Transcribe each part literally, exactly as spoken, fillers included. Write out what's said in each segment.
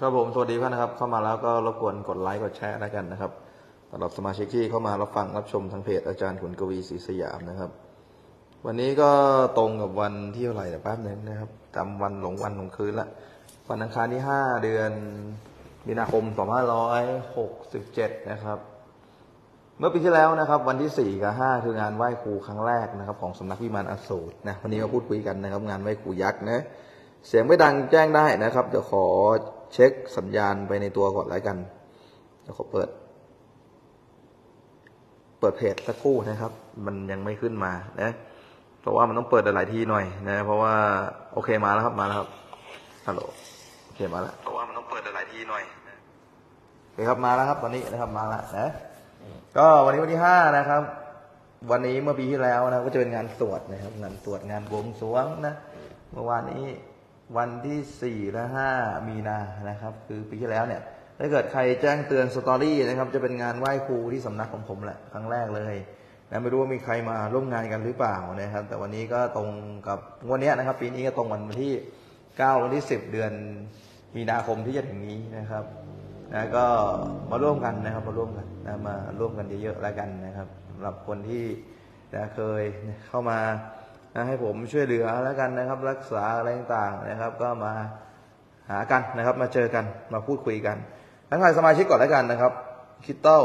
ครับผมสวัสดีท่านนะครับเข้ามาแล้วก็รบกวนกดไลค์กดแชร์แล้วกันนะครับสำหรับสมาชิกที่เข้ามารับฟังรับชมทางเพจอาจารย์ขุนกวีศรีสยามนะครับวันนี้ก็ตรงกับวันที่เท่าไหร่แต่แป๊บนึงนะครับจำวันหลงวันหลงคืนละวันอังคารที่ห้าเดือนมีนาคมสองพันห้าร้อยหกสิบเจ็ดนะครับเมื่อปีที่แล้วนะครับวันที่สี่กับห้าคืองานไหว้ครูครั้งแรกนะครับของสำนักวิมานอสูรนะวันนี้มาพูดคุยกันนะครับงานไหว้ครูยักษ์นะเสียงไม่ดังแจ้งได้นะครับเดี๋ยวขอเช็คสัญญาณไปในตัวก่อนแล้วกันเดี๋ยวขอเปิดเปิดเพจสักครู่นะครับมันยังไม่ขึ้นมานะเพราะว่ามันต้องเปิดหลายทีหน่อยนะเพราะว่าโอเคมาแล้วครับมาแล้วครับฮัลโหลโอเคมาแล้วเพราะว่ามันต้องเปิดหลายทีหน่อยนะโอเคครับมาแล้วครับตอนนี้นะครับมาแล้วนะก็วันนี้วันที่ห้านะครับวันนี้เมื่อปีที่แล้วนะก็จะเป็นงานสวดนะครับงานสวดงานบวงสรวงนะเมื่อวานนี้วันที่สี่และห้ามีนานะครับคือปีที่แล้วเนี่ยถ้าเกิดใครแจ้งเตือนสตอรี่นะครับจะเป็นงานไหว้ครูที่สำนักของผมแหละครั้งแรกเลยนะไม่รู้ว่ามีใครมาร่วมงานกันหรือเปล่านะครับแต่วันนี้ก็ตรงกับวันนี้นะครับปีนี้ก็ตรงวันที่เก้าวันที่สิบเดือนมีนาคมที่จะถึงนี้นะครับนะก็มาร่วมกันนะครับมาร่วมกันนะมาร่วมกันเยอะๆแล้วกันนะครับสำหรับคนที่นะเคยเข้ามานะให้ผมช่วยเหลือแล้วกันนะครับรักษาอะไรต่างๆนะครับก็มาหากันนะครับมาเจอกันมาพูดคุยกันทักทายสมาชิกก่อนแล้วกันนะครับคิตเต้า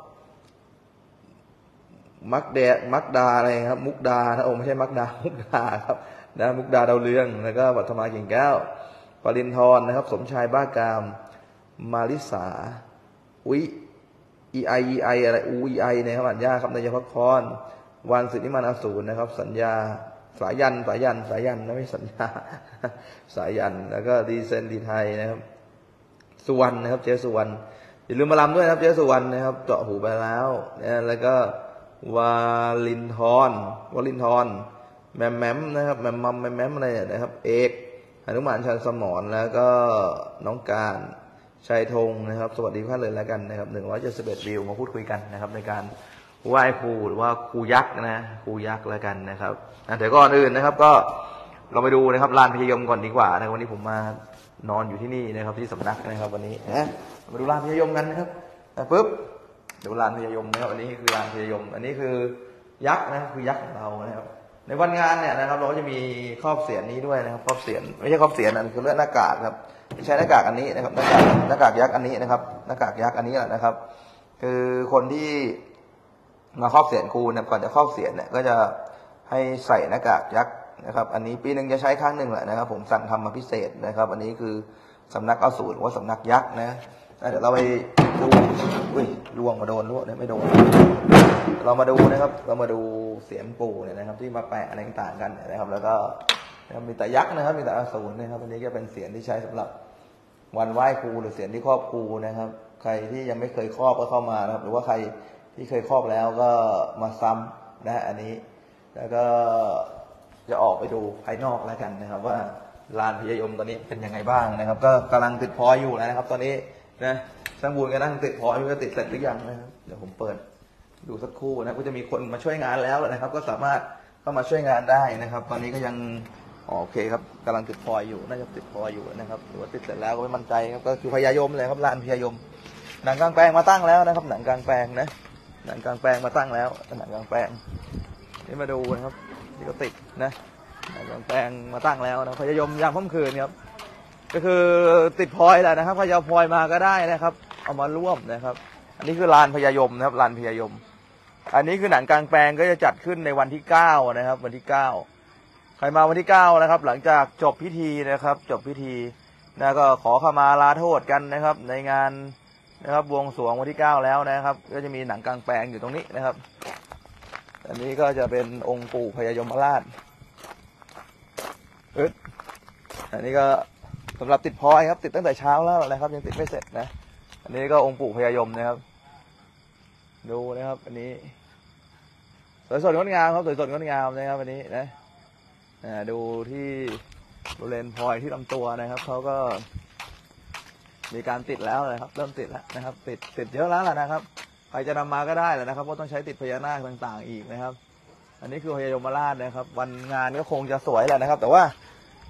มักแดมักดาอะไรครับมุกดานะโอ้ไม่ใช่มักดามุกดาครับนะมุกดาดาวเรืองแล้วก็วัฒนากิ่งแก้วปรินทร์นะครับสมชายบ้ากามมาริสาวิอีไออีไออะไรอูอีไอนะครับอัญญาครับนายพักพรวันสิทธิมานอสูรนะครับสัญญาสายยันสายยันสายยันนะไม่สัญญาสายยันแล้วก็ดีเซนดีไทยนะครับสุวรรณนะครับเจสุวรรณอย่าลืมมาลำด้วยนะครับเจสุวรรณนะครับเจาะหูไปแล้วนะแล้วก็วาลินทร์วาลินทร์แมมแมมนะครับแมมมัมแมมแมมอะไรนะครับเอกหนุมานชันสมรแล้วก็น้องการชัยธงนะครับสวัสดีท่านเลยแล้วกันนะครับหนึ่งร้อยเจ็ดสิบเอ็ดวิวมาพูดคุยกันนะครับในการไหว้ครูหรือว่าครูยักษ์นะครูยักษ์แล้วกันนะครับเดี๋ยวก่อนอื่นนะครับก็เราไปดูนะครับลานพยยมก่อนดีกว่านะวันนี้ผมมานอนอยู่ที่นี่นะครับที่สำนักนะครับวันนี้นะมาดูลานพยยมกันนะครับปุ๊บดูลานพยยมนะครับอันนี้คือลานพยยมอันนี้คือยักษ์นะคือยักษ์ของเรานะครับในวันงานเนี่ยนะครับเราก็จะมีครอบเสียรนี้ด้วยนะครับครอบเสียรไม่ใช่ครอบเสียรนั่นคือเรื่องหน้ากากครับไม่ใช่หน้ากากอันนี้นะครับหน้ากากหน้ากากยักษ์อันนี้นะครับหน้ากากยักษ์อันนี้แหละนะครับคือคนที่มาครอบเสียรครูเนี่ยก่อนจะครอบเสียรเนี่ยก็จะให้ใส่หน้ากากยักษ์นะครับอันนี้ปีหนึ่งจะใช้ครั้งหนึ่งแหละนะครับผมสั่งทำมาพิเศษนะครับอันนี้คือสำนักอสูรหรือว่าสำนักยักษ์นะเดี๋ยวเราไปดูอุ้ยล่วงมาโดนล่วงเนี่ยไม่โดนเรามาดูนะครับเรามาดูเสียรปู่เนี่ยนะครับที่มาแปะอะไรต่างกันนะครับแล้วก็มีแต่ยักษ์นะครับมีแต่อสูรนะครับอันนี้ก็เป็นเสียรที่ใช้สำหรับวันไหว้ครูหรือเสียรที่ครอบครูนะครับใครที่ยังไม่เคยครอบก็เข้ามานะครับหรือว่าใครที่เคยครอบแล้วก็มาซ้ำนะอันนี้แล้วก็จะออกไปดูภายนอกแล้วกันนะครับว่าลานพยยมตอนนี้เป็นยังไงบ้างนะครับก็กำลังติดพอยอยู่นะครับตอนนี้นะช่างบุญก็นั่งติดพอยก็ติดเสร็จหรือยังนะครับเดี๋ยวผมเปิดดูสักครู่นะก็จะมีคนมาช่วยงานแล้วนะครับก็สามารถเข้ามาช่วยงานได้นะครับตอนนี้ก็ยังโอเคครับกำลังติดพอยอยู่น่าจะติดพอยอยู่นะครับหรือว่าติดเสร็จแล้วก็ไม่มั่นใจครับก็คือพยยมเลยครับลานพยยมหนังกลางแปลงมาตั้งแล้วนะครับหนังกลางแปลงนะหนังกลางแปลงมาตั้งแล้วหนังกลางแปลงนี่มาดูนะครับนี่ก็ติดนะหนังกลางแปลงมาตั้งแล้วนะพยยมยามค่ำคืนครับก็คือติดพลอยแหละนะครับใครจะพลอยมาก็ได้นะครับเอามาร่วมนะครับอันนี้คือลานพยยมนะครับลานพยยมอันนี้คือหนังกลางแปลงก็จะจัดขึ้นในวันที่เก้านะครับวันที่เก้าใครมาวันที่เก้านะครับหลังจากจบพิธีนะครับจบพิธีนะก็ขอขมาลาโทษกันนะครับในงานนะครับบวงสรวงวันที่เก้าแล้วนะครับก็จะมีหนังกลางแปลงอยู่ตรงนี้นะครับอันนี้ก็จะเป็นองค์ปู่พญายมราชเอ๊ะอันนี้ก็สำหรับติดพลอยครับติดตั้งแต่เช้าแล้วนะครับยังติดไม่เสร็จนะอันนี้ก็องค์ปู่พญายมนะครับดูนะครับอันนี้สวยสดงดงามครับสวยสดงดงามนะครับอันนี้นะดูที่บริเวณพลอยที่ลำตัวนะครับเขาก็มีการติดแล้วนะครับเริ่มติดแล้วนะครับติดติดเยอะแล้วแหละนะครับใครจะนำมาก็ได้แหละนะครับเพราะต้องใช้ติดพญานาคต่างๆอีกนะครับอันนี้คือพญายมราชนะครับวันงานก็คงจะสวยแหละนะครับแต่ว่า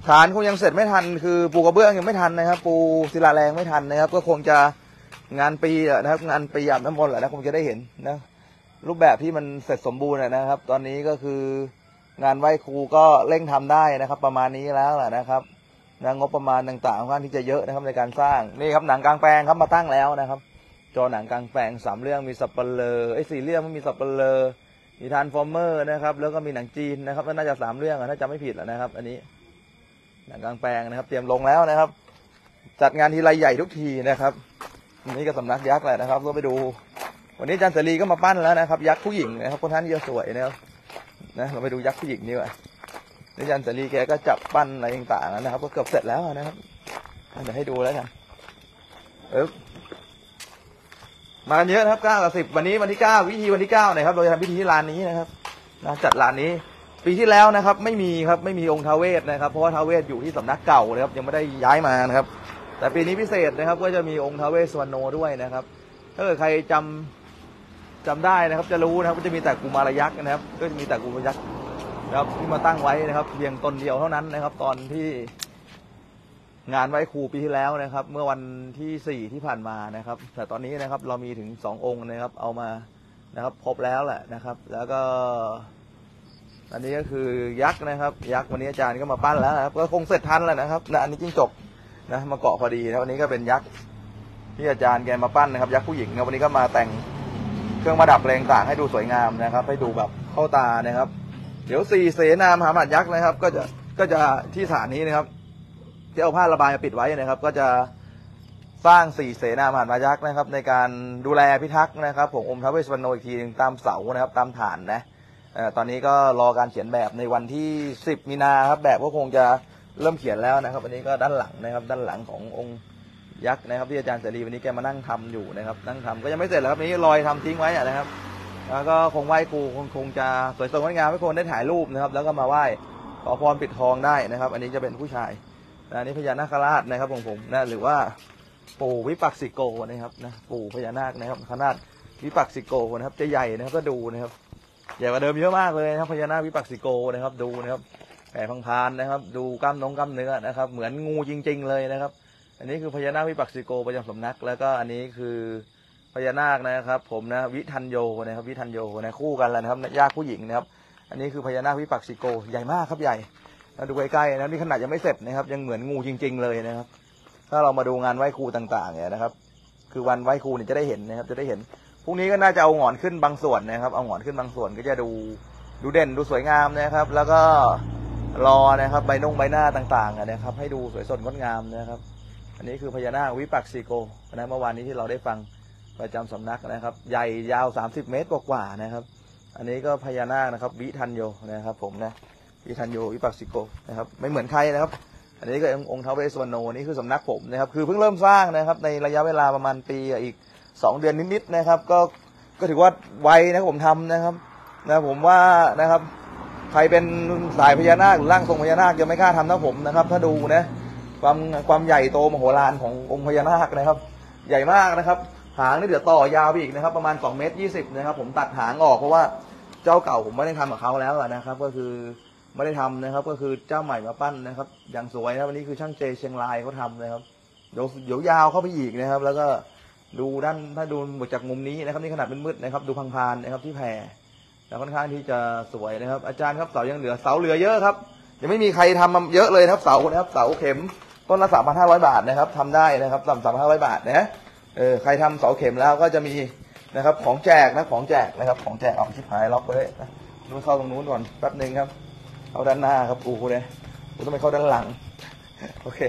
ฐานคงยังเสร็จไม่ทันคือปูกระเบื้องยังไม่ทันนะครับปูศิลาแรงไม่ทันนะครับก็คงจะงานปีนะครับงานปีอาบน้ำมนต์แหละนะคงจะได้เห็นนะรูปแบบที่มันเสร็จสมบูรณ์นะครับตอนนี้ก็คืองานไหว้ครูก็เร่งทำได้นะครับประมาณนี้แล้วแหละนะครับนะงบประมาณต่างๆค่อนข้างที่จะเยอะนะครับในการสร้างนี่ครับหนังกลางแปลงครับมาตั้งแล้วนะครับจอหนังกลางแปลงสามเรื่องมีสัปเหร่อไอ้สี่เรื่องไม่มีสัปเหร่อมีทรานส์ฟอร์เมอร์นะครับแล้วก็มีหนังจีนนะครับน่าจะสามเรื่องถ้าจำไม่ผิดนะครับอันนี้หนังกลางแปลงนะครับเตรียมลงแล้วนะครับจัดงานทีไรใหญ่ทุกทีนะครับนี่ก็สำนักยักษ์แหละนะครับก็ไปดูวันนี้อาจารย์เสรีก็มาปั้นแล้วนะครับยักษ์ผู้หญิงนะครับคนท่านเยอะสวยนะครับนะเราไปดูยักษ์ผู้หญิงนี่ว่ะอาจารย์เสรีแกก็จับปั้นอะไรต่างๆนะครับก็เกือบเสร็จแล้วนะครับเดี๋ยวให้ดูแล้วกันเออมากันเยอะนะครับเก้ากับสิบวันนี้วันที่เก้าวิธีวันที่เก้านะครับเราจะทำพิธีที่ลานนี้นะครับนะจัดลานนี้ปีที่แล้วนะครับไม่มีครับไม่มีองค์ท้าวเวสนะครับเพราะว่าท้าวเวสอยู่ที่สำนักเก่านะครับยังไม่ได้ย้ายมานะครับแต่ปีนี้พิเศษนะครับก็จะมีองค์ท้าวเวสสุวรรณโนด้วยนะครับถ้าเกิดใครจำจำได้นะครับจะรู้นะครับก็จะมีแต่กุมารยักษ์นะครับก็จะมีแต่กุมารยักษ์นะครับที่มาตั้งไว้นะครับเพียงตนเดียวเท่านั้นนะครับตอนที่งานไหว้ครูปีที่แล้วนะครับเมื่อวันที่สี่ที่ผ่านมานะครับแต่ตอนนี้นะครับเรามีถึงสององค์นะครับเอามานะครับครบแล้วแหละนะครับแล้วก็อันนี้ก็คือยักษ์นะครับยักษ์วันนี้อาจารย์ก็มาปั้นแล้วนะครับก็คงเสร็จทันแล้วนะครับนะอันนี้จิ้งจกนะมาเกาะพอดีแล้ววันนี้ก็เป็นยักษ์ที่อาจารย์แกมาปั้นนะครับยักษ์ผู้หญิงนะวันนี้ก็มาแต่งเครื่องประดับแรงต่างให้ดูสวยงามนะครับให้ดูแบบเข้าตานะครับเดี๋ยวสี่เสนามหามหายักษ์นะครับก็จะก็จะที่ฐานนี้นะครับที่เอาผ้าระบายมาปิดไว้นะครับก็จะสร้างสี่เสนามหายักษ์นะครับในการดูแลพิทักษ์นะครับขององค์ท้าวเวสสุวรรณโนอีกทีตามเสานะครับตามฐานนะตอนนี้ก็รอการเขียนแบบในวันที่สิบมีนาครับแบบก็คงจะเริ่มเขียนแล้วนะครับอันนี้ก็ด้านหลังนะครับด้านหลังขององค์ยักษ์นะครับที่อาจารย์เสรีวันนี้แกมานั่งทำอยู่นะครับนั่งทำก็ยังไม่เสร็จแล้วครับนี้ลอยทำทิ้งไว้นะครับแล้วก็คงไหว้ครูคงคงจะสวยสดงดงามให้คนได้ถ่ายรูปนะครับแล้วก็มาไหว้ขอพรปิดทองได้นะครับอันนี้จะเป็นผู้ชายอันนี้พญานาคราชนะครับของผมนะหรือว่าปู่วิปัสสิโกนะครับนะปู่พญานาคนะครับขนาดวิปัสสิโกนะครับจะใหญ่นะครับก็ดูนะครับใหญ่กว่าเดิมเยอะมากเลยนะครับพญานาควิปัสสิโกนะครับดูนะครับแผ่พังพานนะครับดูกล้ามน้องกล้ามเนื้อนะครับเหมือนงูจริงๆเลยนะครับอันนี้คือพญานาควิปัสสิโกประจำสำนักแล้วก็อันนี้คือพญานาคนะครับผมนะวิทันโยนะครับวิทันโยนะคู่กันแล้วนะครับญาติผู้หญิงนะครับอันนี้คือพญานาควิปัสสิโกใหญ่มากครับใหญ่ดูใกล้ๆนะนี่ขนาดยังไม่เสร็จนะครับยังเหมือนงูจริงๆเลยนะครับถ้าเรามาดูงานไหว้ครูต่างๆเนี่ยนะครับคือวันไหว้ครูเนี่ยจะได้เห็นนะครับจะได้เห็นพรุ่งนี้ก็น่าจะเอาหงอนขึ้นบางส่วนนะครับเอาหงอนขึ้นบางส่วนก็จะดูดูเด่นดูสวยงามนะครับแล้วก็รอนะครับใบนงใบหน้าต่างๆนะครับให้ดูสวยสดงดงามนะครับอันนี้คือพญานาควิปัสสิโกนะเมื่อวานนี้ที่เราได้ฟังประจำสำนักนะครับใหญ่ยาวสามสิบเมตรกว่าๆนะครับอันนี้ก็พญานาคนะครับวิทันโยนะครับผมนะวิทันโยวิปัสสิโกนะครับไม่เหมือนใครนะครับอันนี้ก็องค์ท้าวเวสสุวรรณโนนี่คือสำนักผมนะครับคือเพิ่งเริ่มสร้างนะครับในระยะเวลาประมาณปีอีกสองเดือนนิดๆนะครับก็ก็ถือว่าไวนะผมทำนะครับนะผมว่านะครับใครเป็นสายพญานาคหรือร่างทรงพญานาคจะไม่กล้าทำนะผมนะครับถ้าดูนะความความใหญ่โตมโหฬารขององค์พญานาคนะครับใหญ่มากนะครับหางนี่เดี๋ยวต่อยาวไปอีกนะครับประมาณสองเมตรยี่สิบนะครับผมตัดหางออกเพราะว่าเจ้าเก่าผมไม่ได้ทำกับเขาแล้วนะครับก็คือไม่ได้ทำนะครับก็คือเจ้าใหม่มาปั้นนะครับอย่างสวยนะวันนี้คือช่างเจเชียงรายเขาทำนะครับเดี๋ยวเดี๋ยวยาวเข้าไปอีกนะครับแล้วก็ดูด้านถ้าดูจากมุมนี้นะครับนี่ขนาดมืดๆนะครับดูพังพานนะครับที่แผ่แล้วค่อนข้างที่จะสวยนะครับอาจารย์ครับเสายังเหลือเสาเหลือเยอะครับยังไม่มีใครทำมาเยอะเลยนะครับเสานะครับเสาเข็มต้นละสามพันห้าร้อยบาทนะครับทำได้นะครับสามสามพันห้าร้อยบาทนะเออใครทำเสาเข็มแล้วก็จะมีนะครับของแจกนะของแจกนะครับของแจกเอาชิบหายล็อกไปเลยนะดูเข้าตรงนู้นก่อนแป๊บหนึ่งครับเข้าด้านหน้าครับกูเนี่ยกูต้องไปเข้าด้านหลังโอเค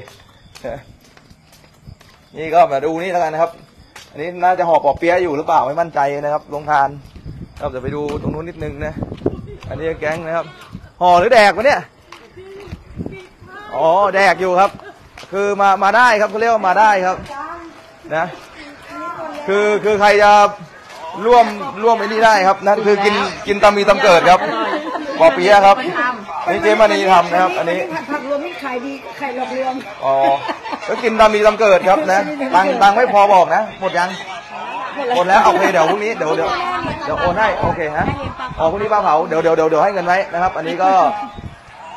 นี่ก็มาดูนี่แล้วกันนะครับอันนี้น่าจะห่อปอเปี๊ยะอยู่หรือเปล่าไม่มั่นใจนะครับลงทานเราจะไปดูตรงนู้นนิดนึงนะอันนี้แก๊งนะครับห่อหรือแดกวะเนี่ยอ๋อแดกอยู่ครับคือมามาได้ครับเขาเรียกว่ามาได้ครับนะคือคือใครจะร่วมร่วมไอ้นี่ได้ครับนั่นคือกินกินตามมีตามเกิดครับปอเปี๊ยะครับนี่เจมานีทำนะครับอันนี้ผักรวมนี่ขายดีไข่หลอกลวงอ๋อก็กินตามมีตามเกิดครับนะตังตังไม่พอบอกนะหมดยังหมดแล้วโอเคเดี๋ยวพรุ่งนี้เดี๋ยวเดี๋ยวเดี๋ยวโอนให้โอเคฮะอ๋อพรุ่งนี้ป้าเผาเดี๋ยวเดี๋ยวเดี๋ยวเดี๋ยวให้เงินไว้นะครับอันนี้ก็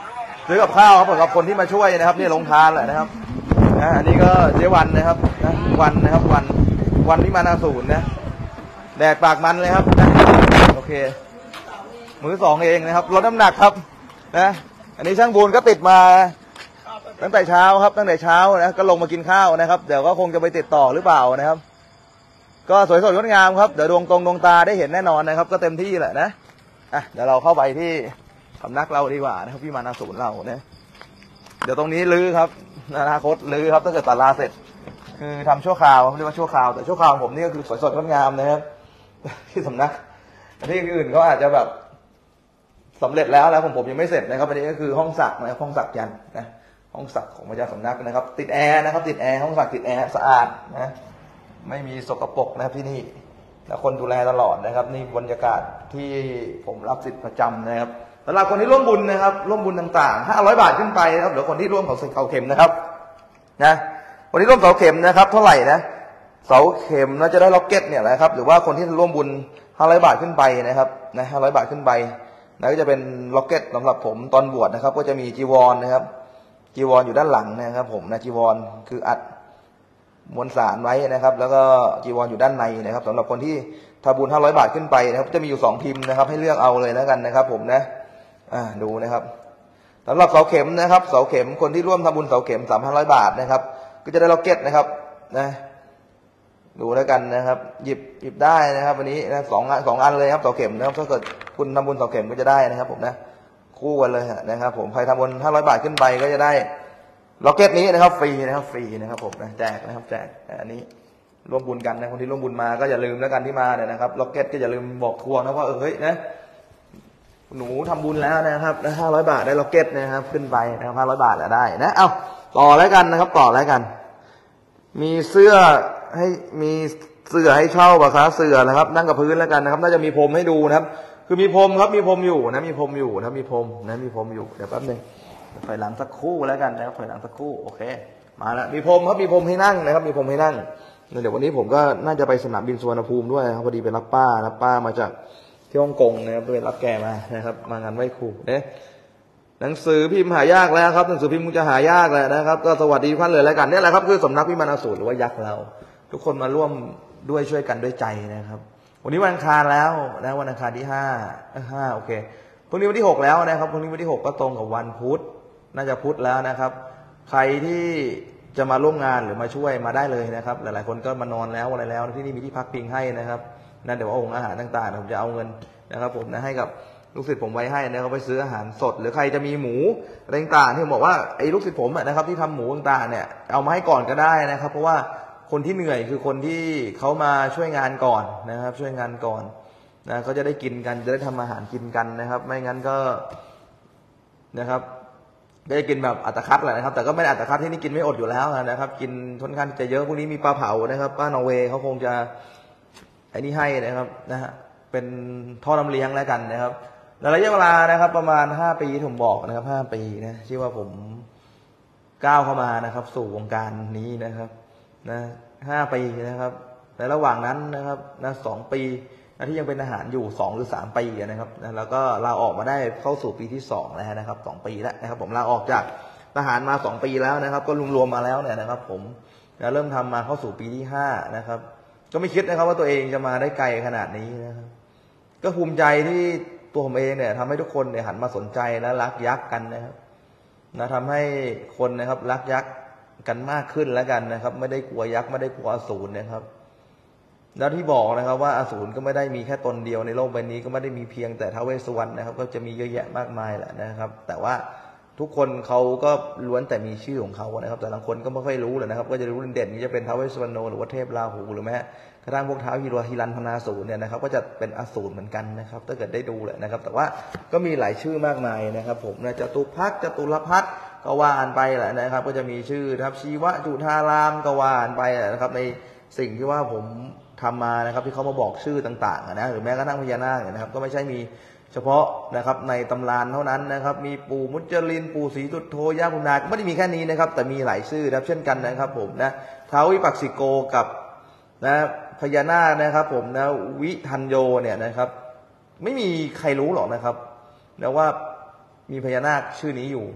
ซื้อกับข้าวครับสำหรับคนที่มาช่วยนะครับนี่ลงทานแหละนะครับนะอันนี้ก็เจ๊วันนะครับนะวันนะครับวันวันที่มานาศูนย์นะแดดปากมันเลยครับนะโอเคมือสองเองนะครับลดน้ำหนักครับนะอันนี้ช่างบุญก็ติดมาตั้งแต่เช้าครับตั้งแต่เช้านะก็ลงมากินข้าวนะครับเดี๋ยวก็คงจะไปติดต่อหรือเปล่านะครับก็สวยสดงดงามครับเดี๋ยวดวงตรงดวงตาได้เห็นแน่นอนนะครับก็เต็มที่แหละนะอ่ะเดี๋ยวเราเข้าไปที่สำนักเราดีกว่านะครับพี่มานาศูนย์เราเนี่ยเดี๋ยวตรงนี้ลื้อครับอนาคตลื้อครับถ้าเกิดตัดลาเสร็จคือทำชั่วคราวเรียกว่าชั่วคราวแต่ชั่วคราวผมนี่ก็คือสวยสดงดงามนะครับที่สำนักที่อื่นเขาอาจจะแบบสำเร็จแล้วแล้วผมผมยังไม่เสร็จนะครับอันนี้ก็คือห้องสักนะครับห้องสักยันนะห้องสักของพระเจ้าสำนักนะครับติดแอร์นะครับติดแอร์ห้องสักติดแอร์สะอาดนะไม่มีสกปรกนะครับที่นี่และคนดูแลตลอดนะครับนี่บรรยากาศที่ผมรับสิทธิ์ประจำนะครับสำหรับคนที่ร่วมบุญนะครับร่วมบุญต่างๆห้าร้อยบาทขึ้นไปนะครับหรือคนที่ร่วมเขาเสาเข็มนะครับนะคนที่ร่วมเสาเข็มนะครับเท่าไหร่นะเสาเข็มน่าจะได้ล็อกเก็ตเนี่ยแหละครับหรือว่าคนที่ร่วมบุญห้าร้อยบาทขึ้นไปนะครับนะห้าร้อยบาทขึ้นไปนะก็จะเป็นล็อกเก็ตสำหรับผมตอนบวชนะครับก็จะมีจีวรนะครับจีวรอยู่ด้านหลังนะครับผมนะจีวรคืออัดมวลสารไว้นะครับแล้วก็จีวรอยู่ด้านในนะครับสำหรับคนที่ทำบุญห้าร้อยบาทขึ้นไปนะครับจะมีอยู่สองพิมพ์นะครับให้เลือกเอาเลยแล้วกันนะครับผมนะอ่าดูนะครับสำหรับเสาเข็มนะครับเสาเข็มคนที่ร่วมทำบุญเสาเข็มสามพันร้อยบาทนะครับก็จะได้ล็อกเก็ตนะครับนะดูแล้วกันนะครับหยิบหยิบได้นะครับวันนี้นะสองสองอันเลยครับเสาเข็มนะครับถ้าเกิดคุณทำบุญเสาเข็มก็จะได้นะครับผมนะคู่กันเลยนะครับผมใครทำบุญห้าร้อยบาทขึ้นไปก็จะได้ล็อกเก็ตนี้นะครับฟรีนะครับฟรีนะครับผมนะแจกนะครับแจกอันนี้ร่วมบุญกันนะคนที่ร่วมบุญมาก็อย่าลืมแล้วกันที่มาเนี่ยนะครับล็อกเก็ตก็อย่าลืมบอกทวงนะว่าเออเฮ้ยนะหนูทำบุญแล้วนะครับนะห้าร้อยบาทได้ล็อกเก็ตนะครับขึ้นไปนะครับห้าร้อยบาทแล้วได้นะเอาต่อแล้วกันนะครับต่อแล้วกันมีเสื้อให้มีเสื้อให้เช่าป่ะคะเสื้อนะครับนั่งกับพื้นแล้วกันนะครับน่าจะมีพรมให้ดูนะครับคือมีพรมครับมีพรมอยู่นะมีพรมอยู่นะมีพรมนะมีพรมอยู่เดี๋ยวแป๊บนึงถอยหลังสักครู่แล้วกันนะครับถอยหลังสักครู่โอเคมาแล้วมีพรมครับมีพรมให้นั่งนะครับมีพรมให้นั่งเดี๋ยววันนี้ผมก็น่าจะไปสนามบินสุวรรณภูมิด้วยครับพอดีไปรับป้ารับป้ามาจากที่ฮ่องกงนะครับไปรับแกมานะครับมางานไหว้ครูเนี่ยหนังสือพิมพ์หายากแล้วครับหนังสือพิมพ์มันจะหายากแล้วนะครับก็สวัสดีทุกท่านเลยแล้วกันนี่แหละครับคือสำนักพิมพ์มานาศูนย์หรือว่ายักษ์เราทุกคนมาร่วมด้วยช่วยกันด้วยใจนะครับวันนี้วันอังคารแล้วนะวันอังคารที่ห้าห้าโอเคพรุ่งนี้วันที่หกแล้วนะครับพรุ่งนี้วันที่หกก็ตรงกับวันพุธน่าจะพุธแล้วนะครับใครที่จะมาร่วมงานหรือมาช่วยมาได้เลยนะครับหลายๆคนก็มานอนแล้วอะไรแล้วที่นี่มีที่พักพิงให้นะครับนั่นเดี๋ยวเอาองค์อาหารต่างๆผมจะเอาเงินนะครับผมนะให้กับลูกศิษย์ผมไว้ให้นะครับไปซื้ออาหารสดหรือใครจะมีหมูอะไรต่างๆที่ผมบอกว่าไอ้ลูกศิษย์ผมนะครับที่ทำหมูต่างๆเนี่ยเอามาให้ก่อนก็ได้นะครับเพราะว่าคนที่เหนื่อยคือคนที่เขามาช่วยงานก่อนนะครับช่วยงานก่อนนะเขาจะได้กินกันจะได้ทำอาหารกินกันนะครับไม่งั้นก็นะครับได้กินแบบอัตคัดแหละนะครับแต่ก็ไม่ได้อัตคัดที่นี่กินไม่อดอยู่แล้วนะครับกินค่อนข้างจะเยอะพวกนี้มีปลาเผานะครับป้านอร์เวย์เขาคงจะไอ้นี่ให้นะครับนะฮะเป็นท่อน้ำเลี้ยงแล้วกันนะครับระยะเวลานะครับประมาณห้าปีผมบอกนะครับห้าปีนะที่ว่าผมก้าวเข้ามานะครับสู่วงการนี้นะครับนะห้าปีนะครับในระหว่างนั้นนะครับนะสองปีนะที่ยังเป็นทหารอยู่สองหรือสามปีนะครับนะแล้วก็ลาออกมาได้เข้าสู่ปีที่สองแล้วนะครับสองปีแล้วนะครับผมลาออกจากทหารมาสองปีแล้วนะครับก็รวมๆมาแล้วเนี่ยนะครับผมนะเริ่มทำมาเข้าสู่ปีที่ห้านะครับก็ไม่คิดนะครับว่าตัวเองจะมาได้ไกลขนาดนี้นะครับก็ภูมิใจที่ตัวผมเองเนี่ยทำให้ทุกคนเนี่ยหันมาสนใจและรักยักษ์กันนะครับนะทำให้คนนะครับรักยักษ์กันมากขึ้นแล้วกันนะครับไม่ได้กลัวยักษ์ไม่ได้กลัวอสูรนะครับแล้วที่บอกนะครับว่าอสูรก็ไม่ได้มีแค่ตนเดียวในโลกใบนี้ก็ไม่ได้มีเพียงแต่ท้าวเวสสุวรรณนะครับก็จะมีเยอะแยะมากมายแหละนะครับแต่ว่าทุกคนเขาก็ล้วนแต่มีชื่อของเขานะครับแต่บางคนก็ไม่ค่อยรู้เลยนะครับก็จะรู้เด่นๆจะเป็นท้าวเวสสุวรรณหรือว่าเทพราหูหรือแม้กระทั่งพวกท้าวฮิรัวฮิรันพนาสูรเนี่ยนะครับก็จะเป็นอสูรเหมือนกันนะครับถ้าเกิดได้ดูแหละนะครับแต่ว่าก็มีหลายชื่อมากมายนะครับผมนะจตุพักจตุรพัฒน์ก็ว่าอ่านไปแหละนะครับก็จะมีชื่อนะครับชีวะจุฑารามก็ว่าอ่านไปแหละนะครับในสิ่งที่ว่าผมทำมานะครับที่เขามาบอกชื่อต่างๆนะหรือแม้กระทั่งพญานาคนะครับก็ไม่ใช่มีเฉพาะนะครับในตำรานเท่านั้นนะครับมีปู่มุจลินปู่ศรีสุโธย่าพุนาก็ไม่ได้มีแค่นี้นะครับแต่มีหลายชื่อนะครับเช่นกันนะครับผมนะท้าววิปัสสิโกกับนะพญานาคนะครับผมนะวิทัญโยเนี่ยนะครับไม่มีใครรู้หรอกนะครับนะว่ามีพญานาคชื่อนี้อยู่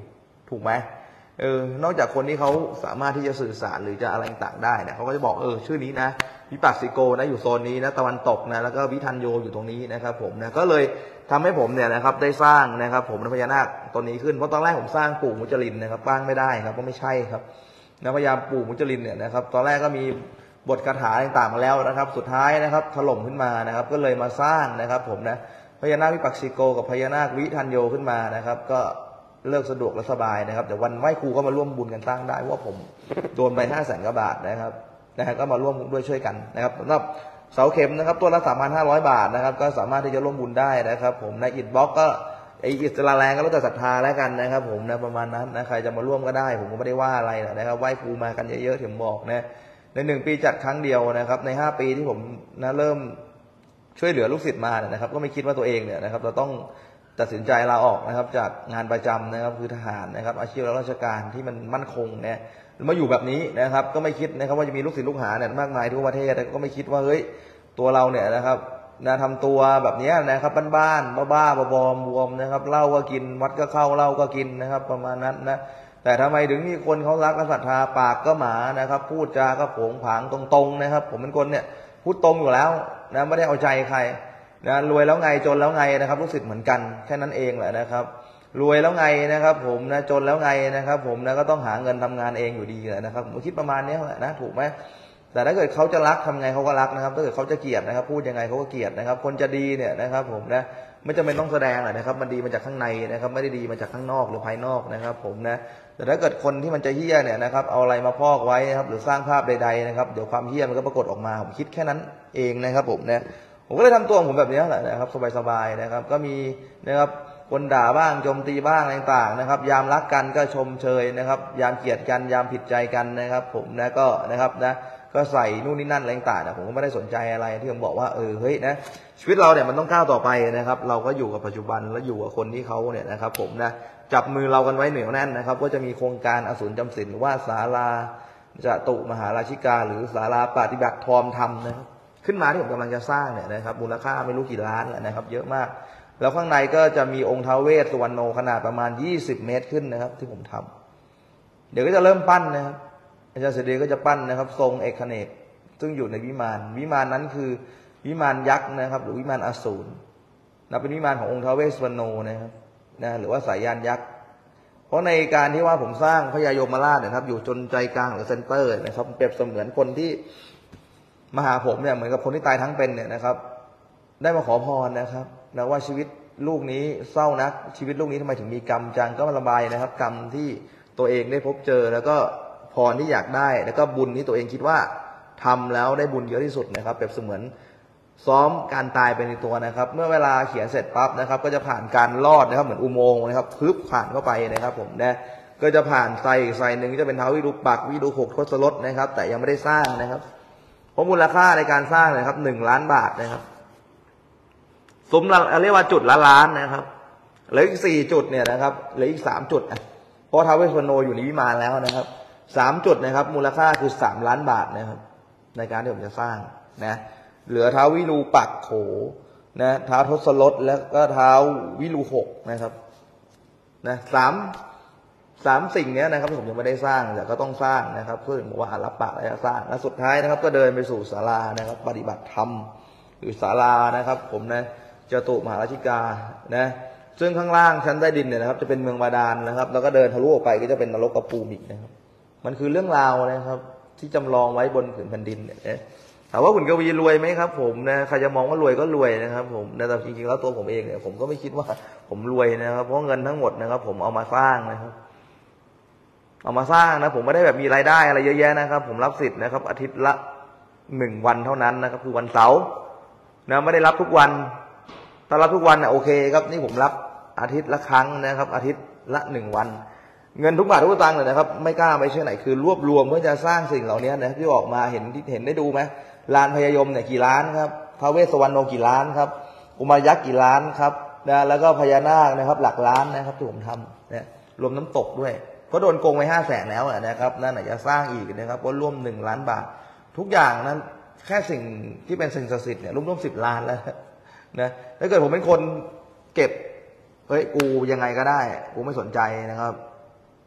ถูกไหมเออนอกจากคนที่เขาสามารถที่จะสื่อสารหรือจะอะไรต่างได้เนี่ยเขาก็จะบอกเออชื่อนี้นะวิปัสสิโกนะอยู่โซนนี้นะตะวันตกนะแล้วก็วิทันโยอยู่ตรงนี้นะครับผมนะก็เลยทำให้ผมเนี่ยนะครับได้สร้างนะครับผมพญานาคตนนี้ขึ้นเพราะตอนแรกผมสร้างปู่มุจลินนะครับบ้างไม่ได้ครับก็ไม่ใช่ครับนะพยายามปู่มุจลินเนี่ยนะครับตอนแรกก็มีบทคาถาต่างๆมาแล้วนะครับสุดท้ายนะครับถล่มขึ้นมานะครับก็เลยมาสร้างนะครับผมนะพญานาควิปัสสิโกกับพญานาควิทันโยขึ้นมานะครับก็เลิกสะดวกและสบายนะครับแต่วันไหว้ครูก็มาร่วมบุญกันตั้งได้เพราะว่าผมโดนไปห้าแสนกว่าบาทนะครับนะฮะก็มาร่วมด้วยช่วยกันนะครับสำหรับเสาเข็มนะครับตัวละสามพันห้าร้อยบาทนะครับก็สามารถที่จะร่วมบุญได้นะครับผมในอิฐบล็อกก็ไออิสระแรงก็แล้วแต่ศรัทธาแล้วกันนะครับผมนะประมาณนั้นนะใครจะมาร่วมก็ได้ผมก็ไม่ได้ว่าอะไรนะครับไหว้ครูมากันเยอะๆถึงบอกนะในหนึ่งปีจัดครั้งเดียวนะครับในห้าปีที่ผมนะเริ่มช่วยเหลือลูกศิษย์มาเนี่ยนะครับก็ไม่คิดว่าตัวเองเนี่ยนะครับเราต้องตัดสินใจลาออกนะครับจากงานประจำนะครับคือทหารนะครับอาชีพราชการที่มันมั่นคงเนี่ยมาอยู่แบบนี้นะครับก็ไม่คิดนะครับว่าจะมีลูกศิษย์ลูกหาเนี่ยมากมายทั่วประเทศแต่ก็ไม่คิดว่าเฮ้ยตัวเราเนี่ยนะครับนะทำตัวแบบนี้นะครับบ้านๆบ้าๆบอๆบวมนะครับเหล้าก็กินวัดก็เข้าเหล้าก็กินนะครับประมาณนั้นนะแต่ทำไมถึงมีคนเขารักและศรัทธาปากก็หมานะครับพูดจาก็โผงผางตรงๆนะครับผมเป็นคนเนี่ยพูดตรงอยู่แล้วนะไม่ได้เอาใจใครนะรวยแล้วไงจนแล้วไงนะครับลูกศิษย์เหมือนกันแค่นั้นเองแหละนะครับรวยแล้วไงนะครับผมนะจนแล้วไงนะครับผมนะก็ต้องหาเงินทำงานเองอยู่ดีแหละนะครับผมคิดประมาณนี้แหละนะถูกไหมแต่ถ้าเกิดเขาจะรักทำไงเขาก็รักนะครับถ้าเกิดเขาจะเกลียดนะครับพูดยังไงเขาก็เกลียดนะครับคนจะดีเนี่ยนะครับผมนะไม่จำเป็นต้องแสดงแหละนะครับมันดีมาจากข้างในนะครับไม่ได้ดีมาจากข้างนอกหรือภายนอกนะครับผมนะแต่ถ้าเกิดคนที่มันจะเฮี้ยเนี่ยนะครับเอาอะไรมาพอกไว้นะครับหรือสร้างภาพใดๆนะครับเดี๋ยวความเฮี้ยมันก็ปรากฏออกมาผมคิดแค่นั้นเองนะครับผมนะผมก็เลยทำตัวของผมแบบนี้แหละนะครับสบายๆนะครับก็มีนะครับคนด่าบ้างโจมตีบ้างอะไรต่างๆนะครับยามรักกันก็ชมเชยนะครับยามเกลียดกันยามผิดใจกันนะครับผมนะก็นะครับนะก็ใส่นู่นนี่นั่นอะไรต่างๆนะผมก็ไม่ได้สนใจอะไรที่ผมบอกว่าเออเฮ้ยนะชีวิตเราเนี่ยมันต้องก้าวต่อไปนะครับเราก็อยู่กับปัจจุบันแล้วอยู่กับคนที่เขาเนี่ยนะครับผมนะจับมือเรากันไว้เหนียวแน่นนะครับก็จะมีโครงการอสูรจำศีลหรือว่าศาลาจตุมหาราชิกาหรือศาลาปฏิบัติธรรมธรรมนะครับขึ้นมาที่ผมกำลังจะสร้างเนี่ยนะครับมูลค่าไม่รู้กี่ล้านนะครับเยอะมากแล้วข้างในก็จะมีองค์ท้าวเวสสุวรรณโนขนาดประมาณยี่สิบเมตรขึ้นนะครับที่ผมทำเดี๋ยวก็จะเริ่มปั้นนะครับอาจารย์เสด็จก็จะปั้นนะครับทรงเอกเนกซึ่งอยู่ในวิมานวิมานนั้นคือวิมานยักษ์นะครับหรือวิมานอสูรนะเป็นวิมานขององค์ท้าวเวสสุวรรณโนนะครับนะหรือว่าสายยานยักษ์เพราะในการที่ว่าผมสร้างพญายมราชนะครับอยู่จนใจกลางหรือเซนเตอร์นะครับเปรียบเสมือนคนที่มาหาผมเนี่ยเหมือนกับคนที่ตายทั้งเป็นเนี่ยนะครับได้มาขอพรนะครับนะว่าชีวิตลูกนี้เศร้านักชีวิตลูกนี้ทำไมถึงมีกรรมจังก็มาระบายนะครับกรรมที่ตัวเองได้พบเจอแล้วก็พรที่อยากได้แล้วก็บุญที่ตัวเองคิดว่าทำแล้วได้บุญเยอะที่สุดนะครับเปรียบเสมือนซ้อมการตายไปในตัวนะครับเมื่อเวลาเขียนเสร็จปั๊บนะครับก็จะผ่านการลอดนะครับเหมือนอุโมงค์นะครับพึบผ่านเข้าไปนะครับผมนะก็จะผ่านไซไซหนึ่งจะเป็นท้าววิรูปักษ์วิรูหกทศรถนะครับแต่ยังไม่ได้สร้างนะครับเพราะมูลค่าในการสร้างนะครับหนึ่งล้านบาทนะครับสมเรียกว่าจุดละล้านนะครับเหลืออีกสี่จุดเนี่ยนะครับเหลืออีกสามจุดเพราะท้าวเวสสุวรรณโนอยู่ในวิมานแล้วนะครับสามจุดนะครับมูลค่าคือสามล้านบาทนะครับในการที่ผมจะสร้างนะเหลือท้าววิรูปักษ์โขนะท้าวทศรถแล้วก็ท้าววิรูหกนะครับนะสามสามสิ่งนี้นะครับที่ผมยังไม่ได้สร้างแต่ก็ต้องสร้างนะครับเพื่อบอกว่ารับปากแล้วจะสร้างและสุดท้ายนะครับก็เดินไปสู่ศาลานะครับปฏิบัติธรรมหรือศาลานะครับผมนะจตุมหาราชิกานะซึ่งข้างล่างชั้นใต้ดินเนี่ยนะครับจะเป็นเมืองบาดาลนะครับแล้วก็เดินทะลุออกไปก็จะเป็นนรกกระภูมิอีกนะครับมันคือเรื่องราวนะครับที่จำลองไว้บนผืนแผ่นดินเนี่ยถามว่าขุนกวีรวยไหมครับผมนะใครจะมองว่ารวยก็รวยนะครับผมแต่จริงๆแล้วตัวผมเองเนี่ยผมก็ไม่คิดว่าผมรวยนะครับเพราะเงินทั้งหมดนะครับผมเอามาสร้างนะครับเอามาสร้างนะผมไม่ได้แบบมีรายได้อะไรเยอะแยะนะครับผมรับสิทธิ์นะครับอาทิตย์ละหนึ่งวันเท่านั้นนะครับคือวันเสาร์นะไม่ได้รับทุกวันถ้ารับทุกวันอ่ะโอเคครับนี่ผมรับอาทิตย์ละครั้งนะครับอาทิตย์ละหนึ่งวันเงินทุกบาททุกสตางค์เลยนะครับไม่กล้าไปเชื่อไหนคือรวบรวมเพื่อจะสร้างสิ่งเหล่านี้นะที่ออกมาเห็นที่เห็นได้ดูไหมลานพญายมเนี่ยกี่ล้านครับท้าวเวสสุวรรณโนกี่ล้านครับอุมายักษ์กี่ล้านครับนะแล้วก็พญานาคนะครับหลักล้านนะครับที่ผมทำเนี่ยรวมน้ำตกด้วยก็โดนโกงไปห้าแสนแล้วนะครับนั่นไหนจะสร้างอีกนะครับก็ร่วมหนึ่งล้านบาททุกอย่างนั้นแค่สิ่งที่เป็นสิ่งศักดิ์สิทธิ์เนี่ยร่วมๆสิบล้านแล้วนะถ้าเกิดผมเป็นคนเก็บเฮ้ยกูยังไงก็ได้กูไม่สนใจนะครับ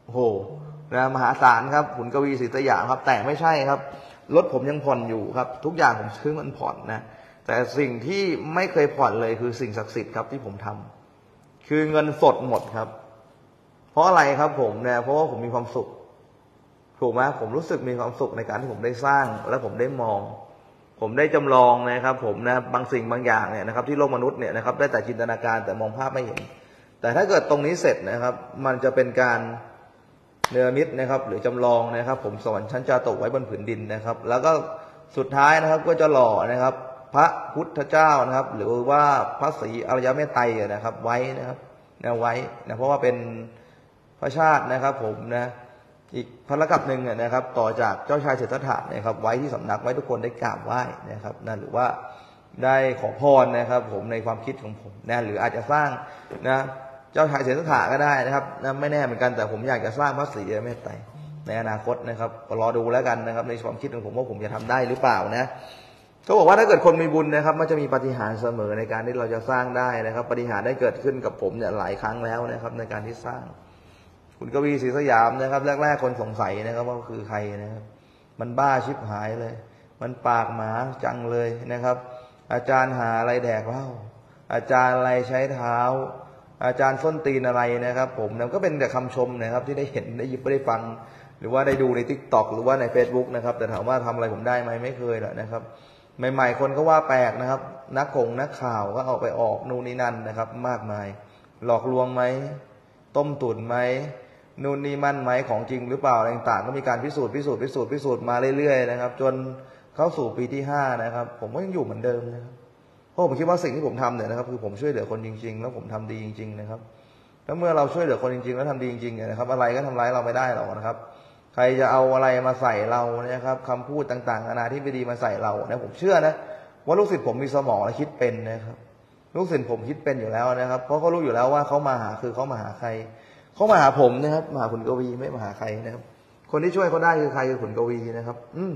โอ้โหนะมหาศาลครับขุนกวีศรีสยามครับแต่ไม่ใช่ครับรถผมยังผ่อนอยู่ครับทุกอย่างผมซื้อมันผ่อนนะแต่สิ่งที่ไม่เคยผ่อนเลยคือสิ่งศักดิ์สิทธิ์ครับที่ผมทำคือเงินสดหมดครับเพราะอะไรครับผมเนี่ยเพราะว่าผมมีความสุขถูกไหมผมรู้สึกมีความสุขในการที่ผมได้สร้างและผมได้มองผมได้จำลองนะครับผมนะบางสิ่งบางอย่างเนี่ยนะครับที่โลกมนุษย์เนี่ยนะครับได้แต่จินตนาการแต่มองภาพไม่เห็นแต่ถ้าเกิดตรงนี้เสร็จนะครับมันจะเป็นการเนรมิตนะครับหรือจำลองนะครับผมสวรรค์ชั้นจาตุไว้บนผืนดินนะครับแล้วก็สุดท้ายนะครับก็จะหล่อนะครับพระพุทธเจ้านะครับหรือว่าพระศรีอริยเมตไตรนะครับไว้นะครับนะไว้นะเพราะว่าเป็นพระชาตินะครับผมนะอีกพระระดับหนึ่งนะครับต่อจากเจ้าชายสิทธัตถะนะครับไว้ที่สำนักไว้ทุกคนได้กราบไหว้นะครับนะหรือว่าได้ขอพรนะครับผมในความคิดของผมนะหรืออาจจะสร้างนะเจ้าชายสิทธัตถะก็ได้นะครับนะไม่แน่เหมือนกันแต่ผมอยากจะสร้างพระศรีอริยเมตไตรในอนาคตนะครับรอดูแล้วกันนะครับในความคิดของผมว่าผมจะทำได้หรือเปล่านะเขาบอกว่าถ้าเกิดคนมีบุญนะครับมันจะมีปาฏิหาริย์เสมอในการที่เราจะสร้างได้นะครับปาฏิหาริย์ได้เกิดขึ้นกับผมเนี่ยหลายครั้งแล้วนะครับในการที่สร้างขุนกวีศรีสยามนะครับแรกๆคนสงสัยนะครับว่าคือใครนะครับมันบ้าชิบหายเลยมันปากหมาจังเลยนะครับอาจารย์หาอะไรแดกเล่าอาจารย์อะไรใช้เท้าอาจารย์ส้นตีนอะไรนะครับผมนะก็เป็นแต่คำชมนะครับที่ได้เห็นได้ยินได้ฟังหรือว่าได้ดูใน ทิกต็อก หรือว่าใน เฟซบุ๊ก นะครับแต่ถามว่าทำอะไรผมได้ไหมไม่เคยหรอกนะครับใหม่ๆคนก็ว่าแปลกนะครับนักคงนักข่าวก็เอาไปออกนู่นนี่นั่นนะครับมากมายหลอกลวงไหมต้มตุ๋นไหมนู่นนี่มั่นไหมของจริงหรือเปล่าอะไรต่างๆก็มีการพิสูจน์พิสูจน์พิสูจน์พิสูจน์มาเรื่อยๆนะครับจนเข้าสู่ปีที่ห้านะครับผมก็ยังอยู่เหมือนเดิมนะครับเพราะผมคิดว่าสิ่งที่ผมทำเนี่ยนะครับคือผมช่วยเหลือคนจริงๆแล้วผมทำดีจริงๆนะครับแล้วเมื่อเราช่วยเหลือคนจริงๆแล้วทำดีจริงๆเนี่ยนะครับอะไรก็ทำร้ายเราไม่ได้หรอกนะครับใครจะเอาอะไรมาใส่เราเนี่ยครับคำพูดต่างๆนานาที่ไม่ดีมาใส่เราเนี่ยผมเชื่อนะว่าลูกศิษย์ผมมีสมองและคิดเป็นนะครับลูกศิษย์ผมคิดเป็นอยู่แล้วนะครับเพราะเขารู้อยู่แล้วว่าเขามาหาคือเขามาหาใครเขามาหาผมนะครับมาหาขุนกวีไม่มาหาใครนะครับคนที่ช่วยเขาได้คือใครคือขุนกวีนะครับอืม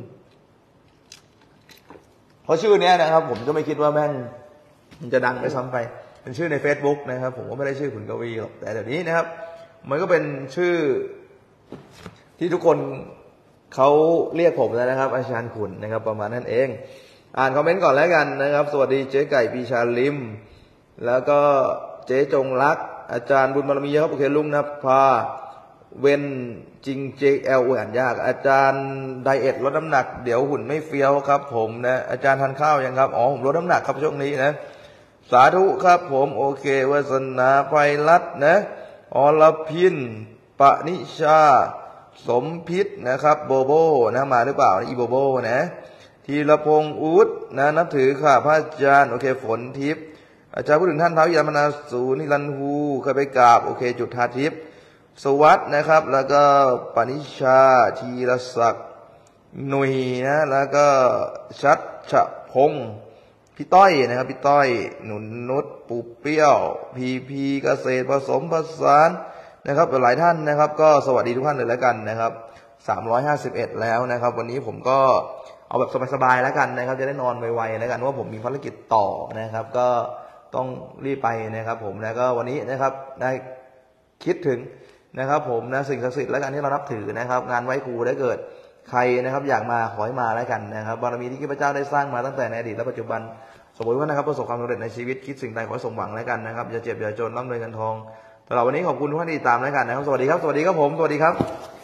เพราะชื่อเนี้ยนะครับผมก็ไม่คิดว่าแม่งมันจะดังไปซ้ำไปเป็นชื่อใน เฟซบุ๊ก นะครับผมก็ไม่ได้ชื่อขุนกวีหรอกแต่เดี๋ยวนี้นะครับมันก็เป็นชื่อที่ทุกคนเขาเรียกผมแล้วนะครับอาจารย์ขุนนะครับประมาณนั้นเองอ่านคอมเมนต์ก่อนแล้วกันนะครับสวัสดีเจ๊ไก่ปีชาลิมแล้วก็เจ๊จงรักอาจารย์บุญบารมีครับโอเคลุงนะพาเวนจริงเจเอลอ่านยากอาจารย์ไดเอทลดน้ำหนักเดี๋ยวหุ่นไม่เฟี้ยวครับผมนะอาจารย์ทานข้าวยังครับอ๋อผมลดน้ำหนักครับช่วงนี้นะสาธุครับผมโอเควาสนาไพรัตน์นะอรพินปนิชาสมพิษนะครับโบโบนะมาหรือเปล่าอีโบโบนะธีรพงษ์อูดนะนับถือค่ะพระอาจารย์โอเคฝนทิพย์อาจารย์พูดถึงท่านท้าวยามนาสูนิรันฮูเคยไปกราบโอเคจุดทาทิพย์สวัสดนะครับแล้วก็ปณิชาธีรศักดิ์หนุยนะแล้วก็ชัดฉะพงศ์พี่ต้อยนะครับพี่ต้อยหนุนนุชปูเปรี้ยวพีพีเกษตรผสมผสานนะครับหลายท่านนะครับก็สวัสดีทุกท่านเลยแล้วกันนะครับสามร้อยห้าสิบเอ็ดแล้วนะครับวันนี้ผมก็เอาแบบสบายๆแล้วกันนะครับจะได้นอนไวๆแล้วกันว่าผมมีภารกิจต่อนะครับก็ต้องรีบไปนะครับผมแล้วก็วันนี้นะครับได้คิดถึงนะครับผมนะสิ่งศักดิ์สิทธิ์และการที่เรานับถือนะครับงานไหว้ครูได้เกิดใครนะครับอยากมาขอให้มาแล้วกันนะครับบารมีที่ข้าพเจ้าได้สร้างมาตั้งแต่ในอดีตและปัจจุบันสมมติว่านะครับประสบความสำเร็จในชีวิตคิดสิ่งใดขอให้สมหวังแล้วกันนะครับอย่าเจ็บอย่าจนร่ำรวยเงินทองตลอดวันนี้ขอบคุณทุกท่านที่ติดตามแล้วกันนะครับสวัสดีครับสวัสดีครับผมสวัสดีครับ